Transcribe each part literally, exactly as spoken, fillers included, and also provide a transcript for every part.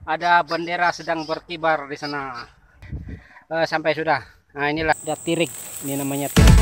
ada bendera sedang berkibar di sana. Uh, sampai sudah. Nah, inilah ada tirik. Ini namanya tirik.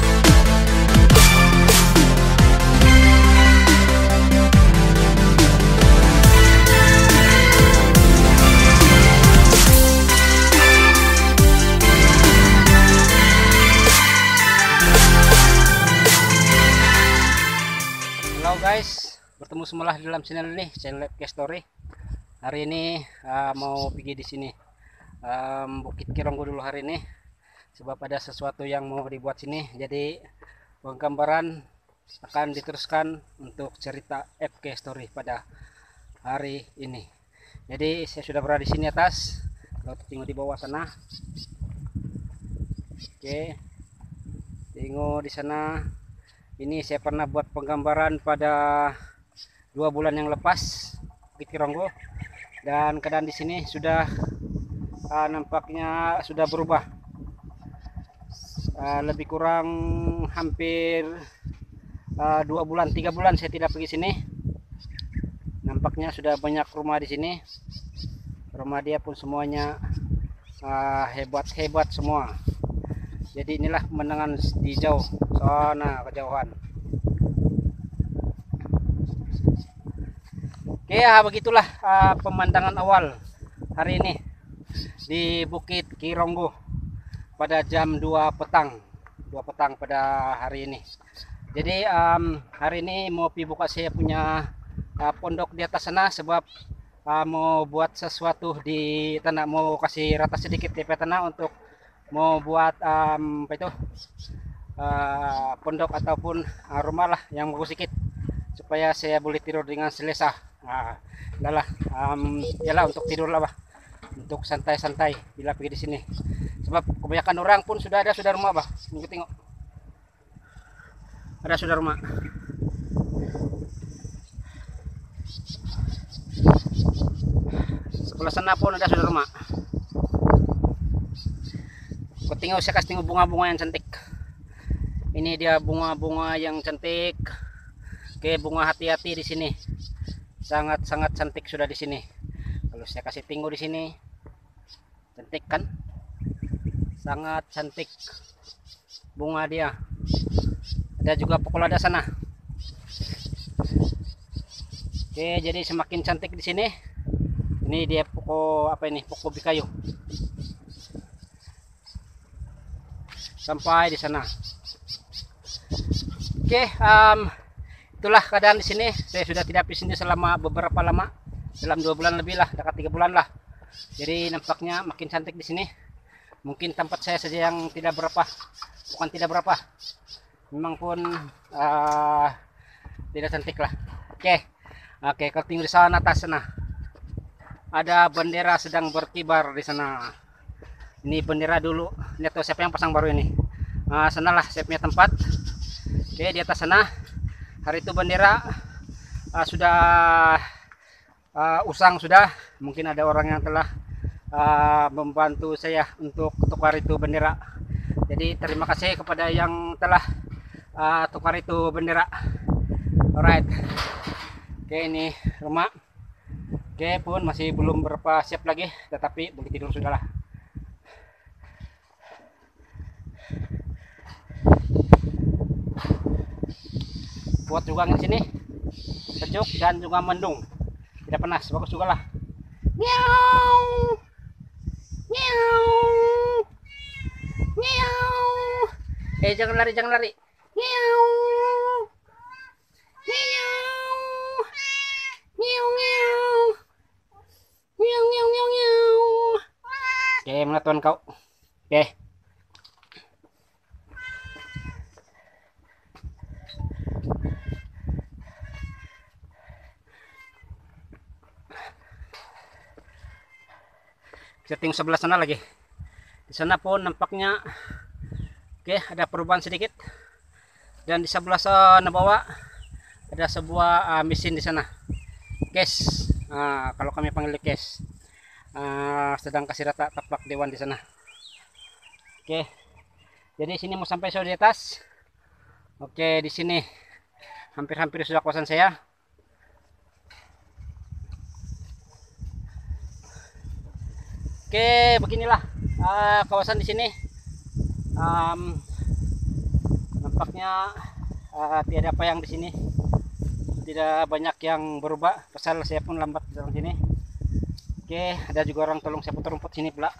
Halo guys, bertemu semula di dalam channel ini, channel F K Story. Hari ini uh, mau pergi di sini um, Bukit Kironggo dulu hari ini, sebab ada sesuatu yang mau dibuat sini. Jadi penggambaran akan diteruskan untuk cerita F K Story pada hari ini. Jadi saya sudah berada di sini atas, kalau tengok di bawah sana. Oke, tengok di sana. Ini saya pernah buat penggambaran pada dua bulan yang lepas Bukit Kironggo, dan keadaan di sini sudah uh, nampaknya sudah berubah. Uh, lebih kurang hampir uh, dua bulan, tiga bulan saya tidak pergi sini. Nampaknya sudah banyak rumah di sini. Rumah dia pun semuanya hebat-hebat uh, semua. Jadi inilah pemandangan di jauh sana kejauhan. Oke ya, begitulah uh, pemandangan awal hari ini di Bukit Kironggo pada jam dua petang dua petang pada hari ini. Jadi um, hari ini mau pi buka saya punya uh, pondok di atas sana, sebab uh, mau buat sesuatu di tanah, mau kasih rata sedikit di tanah untuk mau buat um, apa itu uh, pondok ataupun uh, rumah lah yang bagus sedikit, supaya saya boleh tidur dengan selesa. Nah, lah um, yalah untuk tidur lah, bah. Untuk santai-santai bila pergi di sini, sebab kebanyakan orang pun sudah ada sudah rumah, bah. Tengok, tengok, ada sudah rumah. Sebelah sana pun ada sudah rumah. Kau tengok, saya kasih tengok bunga-bunga yang cantik. Ini dia bunga-bunga yang cantik. Oke, bunga hati-hati di sini. Sangat-sangat cantik sudah di sini. Kalau saya kasih tengok di sini, cantik kan? Sangat cantik bunga dia. Ada juga pokok lada sana. Oke, jadi semakin cantik di sini. Ini dia pokok apa ini? Pokok bikayu. Sampai di sana. Oke, um, itulah keadaan di sini. Saya sudah tidak di sini selama beberapa lama, dalam dua bulan lebih lah, dekat tiga bulan lah. Jadi nampaknya makin cantik di sini. Mungkin tempat saya saja yang tidak berapa, bukan tidak berapa, memang pun uh, tidak cantik lah. Oke, oke, kalau tinggal di sana atas sana, ada bendera sedang berkibar di sana. Ini bendera dulu. Lihat tuh siapa yang pasang baru ini. Nah, sanalah saya punya tempat. Oke, di atas sana. Hari itu bendera uh, sudah uh, usang sudah. Mungkin ada orang yang telah uh, membantu saya untuk tukar itu bendera. Jadi terima kasih kepada yang telah uh, tukar itu bendera. Alright. Oke, ini rumah. Oke, pun masih belum berapa siap lagi, tetapi boleh tidur sudahlah. Buat juga di sini sejuk dan juga mendung, tidak panas, bagus juga lah. Miau, miau, miau. Eh, jangan lari, jangan lari. Miau, miau, miau, miau, miau, miau, miau, miau. Oke, mana tuan kau? Oke. Setting sebelah sana lagi. Di sana pun nampaknya oke, ada perubahan sedikit. Dan di sebelah sana bawah ada sebuah uh, mesin di sana. Case. Uh, kalau kami panggil case. Uh, sedang kasih rata taplak dewan di sana. Oke. Jadi sini mau sampai sudah di atas. Oke, di sini hampir-hampir sudah kawasan saya. Oke, beginilah uh, kawasan di sini. Um, nampaknya uh, tiada apa yang di sini. Tidak banyak yang berubah. Pasal saya pun lambat di dalam sini. Oke, ada juga orang tolong saya putar rumput sini pula.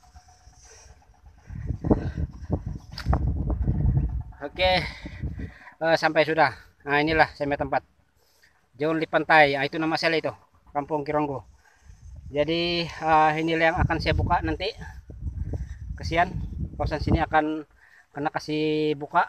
Oke, uh, sampai sudah. Nah, inilah saya tempat. Jauh di pantai. Nah, itu nama saya itu, Kampung Kironggo. Jadi uh, inilah yang akan saya buka nanti. Kesian kawasan sini akan kena kasih buka.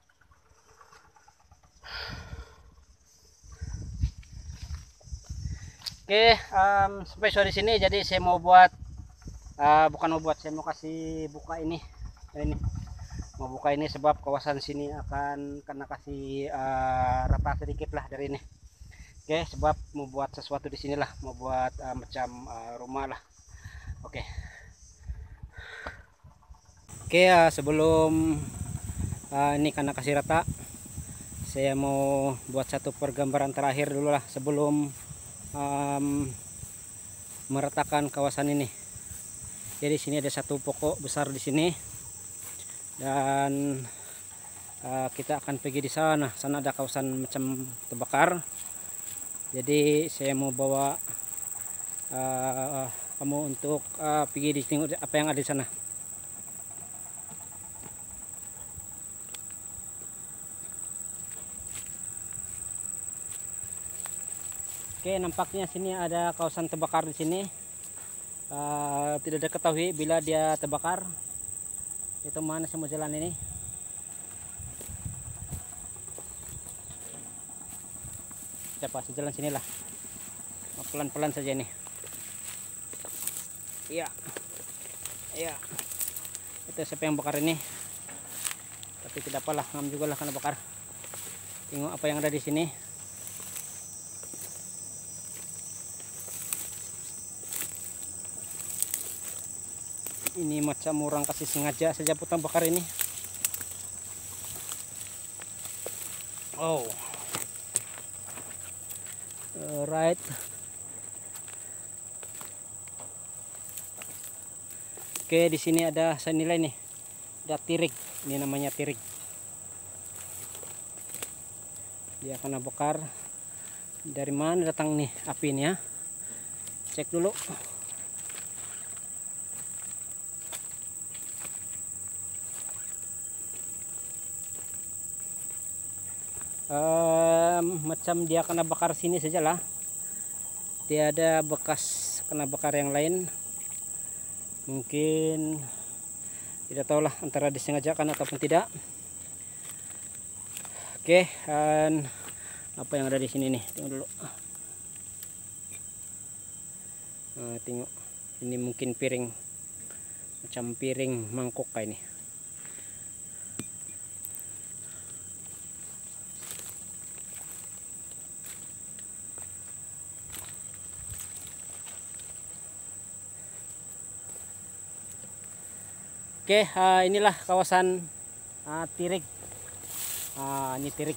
Oke, um, sampai sudah di sini. Jadi saya mau buat uh, bukan mau buat, saya mau kasih buka ini. Ini mau buka ini sebab kawasan sini akan kena kasih uh, rata sedikit lah dari ini. Oke, sebab mau buat sesuatu di sinilah, mau buat uh, macam uh, rumah lah. Oke. Oke, uh, sebelum uh, ini karena kasih rata, saya mau buat satu pergambaran terakhir dulu lah sebelum um, meratakan kawasan ini. Jadi sini ada satu pokok besar di sini, dan uh, kita akan pergi di sana. Sana ada kawasan macam terbakar. Jadi saya mau bawa uh, kamu untuk uh, pergi di tengok apa yang ada di sana. Oke, nampaknya sini ada kawasan terbakar di sini. Uh, tidak diketahui bila dia terbakar. Itu mana semua jalan ini. Siapa sejalan sinilah, pelan-pelan saja nih. Iya, iya. Itu siapa yang bakar ini? Tapi tidak apalah, ngam juga lah karena bakar. Tengok apa yang ada di sini. Ini macam orang kasih sengaja saja putang bakar ini. Oh. Alright. Oke, di sini ada saya nilai nih. Ada tirik. Ini namanya tirik. Dia kena bakar. Dari mana datang nih apinya? Cek dulu. Um, macam dia kena bakar sini sajalah, tiada bekas kena bakar yang lain. Mungkin tidak tahulah antara disengajakan ataupun tidak. Oke, dan apa yang ada di sini nih, tengok dulu. Nah, tengok ini mungkin piring, macam piring mangkok kayak ini. Oke, uh, inilah kawasan uh, tirik. Uh, ini tirik.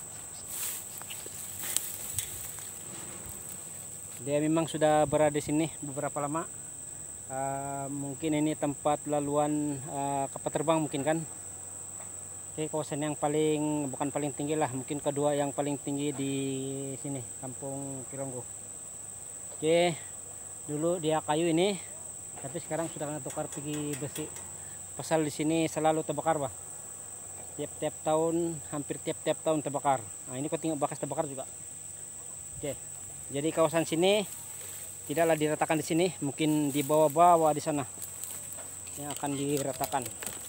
Dia memang sudah berada di sini beberapa lama. Uh, mungkin ini tempat laluan uh, kapal terbang mungkin kan. Oke, kawasan yang paling, bukan paling tinggi lah, mungkin kedua yang paling tinggi di sini, Kampung Kironggo. Oke, dulu dia kayu ini, tapi sekarang sudah kena tukar pergi besi. Pasal di sini selalu terbakar, bah. Tiap-tiap tahun, hampir tiap-tiap tahun terbakar. Nah, ini kau tengok bekas terbakar juga. Oke. Jadi kawasan sini tidaklah diratakan di sini, mungkin di bawah-bawah di sana yang akan diratakan.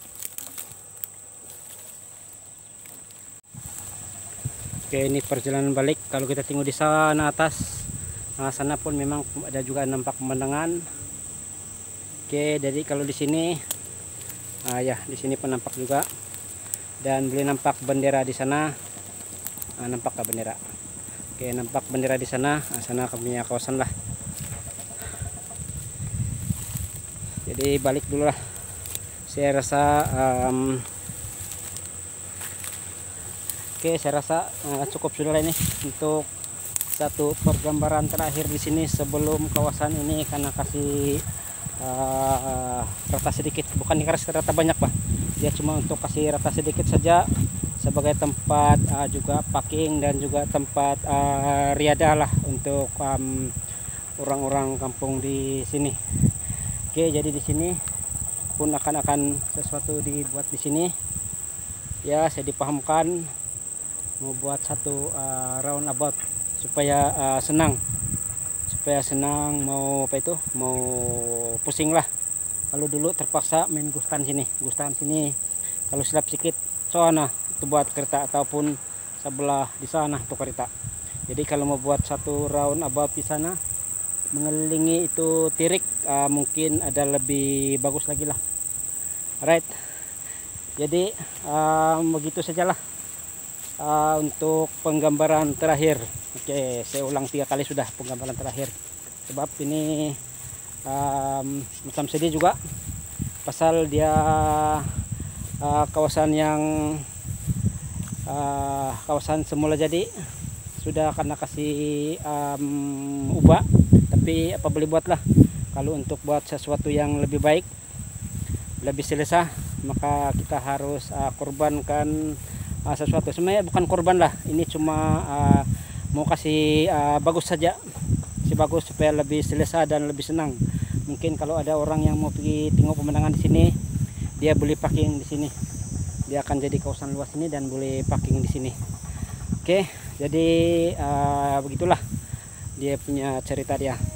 Oke, ini perjalanan balik. Kalau kita tengok di sana atas, nah, sana pun memang ada juga nampak pemandangan. Oke, jadi kalau di sini Ah ya, di sini pun nampak juga, dan boleh nampak bendera di sana. Ah, nampak tak bendera? Oke, nampak bendera di sana. Ah, sana punya kawasan lah. Jadi balik dulu lah. Saya rasa, um, oke, saya rasa uh, cukup sudah lah ini untuk satu pergambaran terakhir di sini sebelum kawasan ini karena kasih uh, rata sedikit, bukan dikasih rata banyak Pak, dia cuma untuk kasih rata sedikit saja sebagai tempat uh, juga parking dan juga tempat uh, riadah lah untuk um, orang-orang kampung di sini. Oke, jadi di sini pun akan akan sesuatu dibuat di sini ya. Saya dipahamkan mau buat satu uh, roundabout supaya uh, senang supaya senang mau apa itu mau pusing lah. Kalau dulu terpaksa main gustan sini gustan sini kalau silap sedikit soalnya itu buat kereta, ataupun sebelah di sana tuh kereta. Jadi kalau mau buat satu roundabout di sana mengelilingi itu tirik, uh, mungkin ada lebih bagus lagi lah. Alright, jadi um, begitu sajalah uh, untuk penggambaran terakhir. Oke, saya ulang tiga kali sudah penggambaran terakhir, sebab ini um, macam sedih juga pasal dia uh, kawasan yang uh, kawasan semula jadi sudah kena kasih um, ubah, tapi apa boleh buatlah. Kalau untuk buat sesuatu yang lebih baik, lebih selesa, maka kita harus uh, korbankan uh, sesuatu. Sebenarnya bukan korban lah, ini cuma uh, mau kasih uh, bagus saja, si bagus supaya lebih selesa dan lebih senang. Mungkin kalau ada orang yang mau pergi tengok pemandangan di sini, dia boleh parking di sini. Dia akan jadi kawasan luas ini dan boleh parking di sini. Oke, jadi uh, begitulah dia punya cerita dia.